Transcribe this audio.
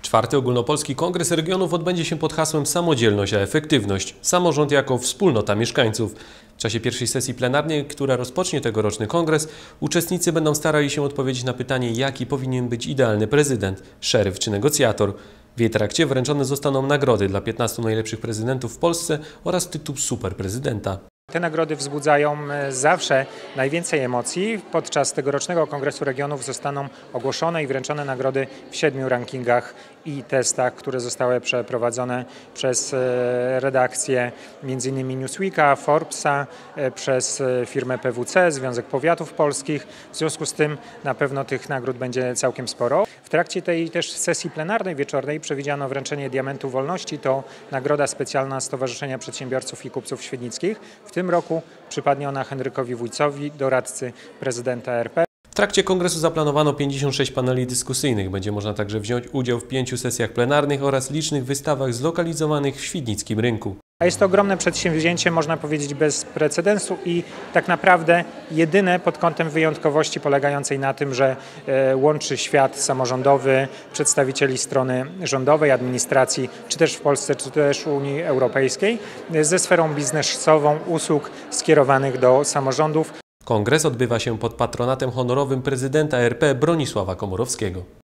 Czwarty Ogólnopolski Kongres Regionów odbędzie się pod hasłem Samodzielność a efektywność. Samorząd jako wspólnota mieszkańców. W czasie pierwszej sesji plenarnej, która rozpocznie tegoroczny kongres, uczestnicy będą starali się odpowiedzieć na pytanie, jaki powinien być idealny prezydent, szeryf czy negocjator. W jej trakcie wręczone zostaną nagrody dla 15 najlepszych prezydentów w Polsce oraz tytuł superprezydenta. Te nagrody wzbudzają zawsze najwięcej emocji. Podczas tegorocznego Kongresu Regionów zostaną ogłoszone i wręczone nagrody w 7 rankingach i testach, które zostały przeprowadzone przez redakcję m.in. Newsweeka, Forbesa, przez firmę PwC, Związek Powiatów Polskich. W związku z tym na pewno tych nagród będzie całkiem sporo. W trakcie tej też sesji plenarnej wieczornej przewidziano wręczenie Diamentu Wolności. To nagroda specjalna Stowarzyszenia Przedsiębiorców i Kupców Świdnickich. W tym roku przypadnie ona Henrykowi Wójcowi, doradcy prezydenta RP. W trakcie kongresu zaplanowano 56 paneli dyskusyjnych. Będzie można także wziąć udział w 5 sesjach plenarnych oraz licznych wystawach zlokalizowanych w świdnickim rynku. A jest to ogromne przedsięwzięcie, można powiedzieć, bez precedensu i tak naprawdę jedyne pod kątem wyjątkowości polegającej na tym, że łączy świat samorządowy, przedstawicieli strony rządowej, administracji, czy też w Polsce, czy też Unii Europejskiej, ze sferą biznesową usług skierowanych do samorządów. Kongres odbywa się pod patronatem honorowym prezydenta RP Bronisława Komorowskiego.